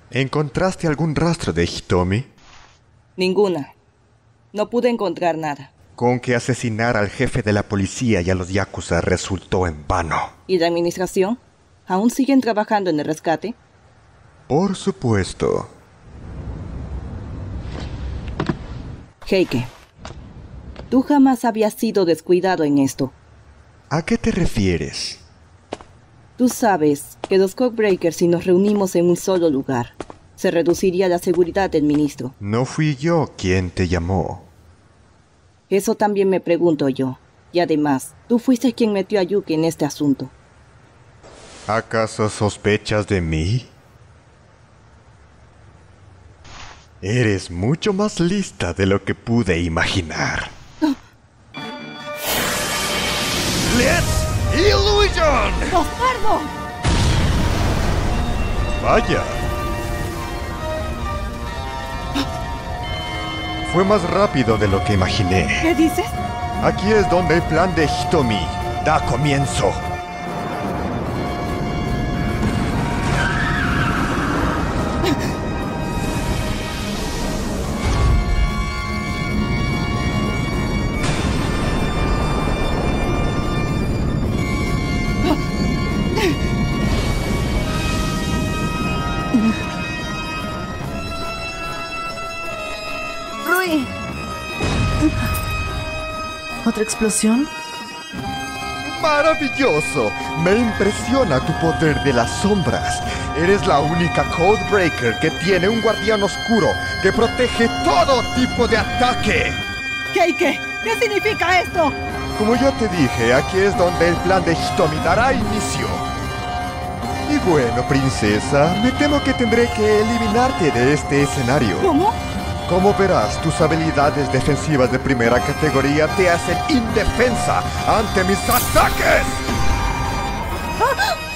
¿Encontraste algún rastro de Hitomi? Ninguna. No pude encontrar nada. Con que asesinar al jefe de la policía y a los yakuza resultó en vano. ¿Y la administración? ¿Aún siguen trabajando en el rescate? Por supuesto. Heike, tú jamás habías sido descuidado en esto. ¿A qué te refieres? Tú sabes que los Codebreakers, si nos reunimos en un solo lugar, se reduciría la seguridad del ministro. No fui yo quien te llamó. Eso también me pregunto yo. Y además, tú fuiste quien metió a Yuki en este asunto. ¿Acaso sospechas de mí? Eres mucho más lista de lo que pude imaginar. ¡Let's Illusion! ¡Bastardo! ¡Vaya! Fue más rápido de lo que imaginé. ¿Qué dices? Aquí es donde el plan de Hitomi da comienzo. ¡Rui! ¿Otra explosión? ¡Maravilloso! Me impresiona tu poder de las sombras. Eres la única Codebreaker que tiene un guardián oscuro que protege todo tipo de ataque. Heike, ¿qué significa esto? Como ya te dije, aquí es donde el plan de Hitomi dará inicio. Y bueno, princesa, me temo que tendré que eliminarte de este escenario. ¿Cómo? Como verás, tus habilidades defensivas de primera categoría te hacen indefensa ante mis ataques. ¡Ah!